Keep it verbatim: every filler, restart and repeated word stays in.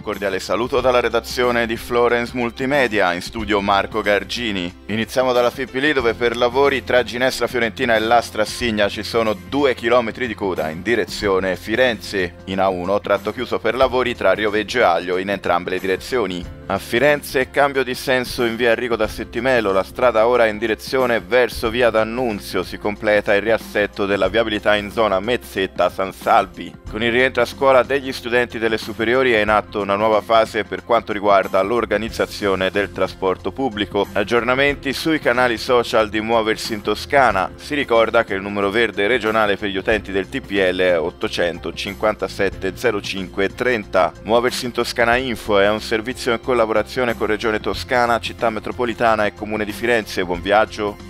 cordiale saluto dalla redazione di Florence Multimedia, in studio Marco Gargini. Iniziamo dalla Fippili, dove per lavori tra Ginestra Fiorentina e Lastra Assigna ci sono due chilometri di coda in direzione Firenze. In A uno tratto chiuso per lavori tra Rioveggio e Aglio in entrambe le direzioni. A Firenze cambio di senso in via Enrico da Settimelo, la strada ora in direzione verso via D'Annunzio, si completa il riassetto della viabilità in zona Mezzetta San Salvi. Con il rientro a scuola degli studenti delle superiori è in atto una nuova fase per quanto riguarda l'organizzazione del trasporto pubblico. Aggiornamenti sui canali social di Muoversi in Toscana. Si ricorda che il numero verde regionale per gli utenti del T P L è ottocentocinquantasette zero cinque trenta. Muoversi in Toscana Info è un servizio in collaborazione con Regione Toscana, Città Metropolitana e Comune di Firenze. Buon viaggio!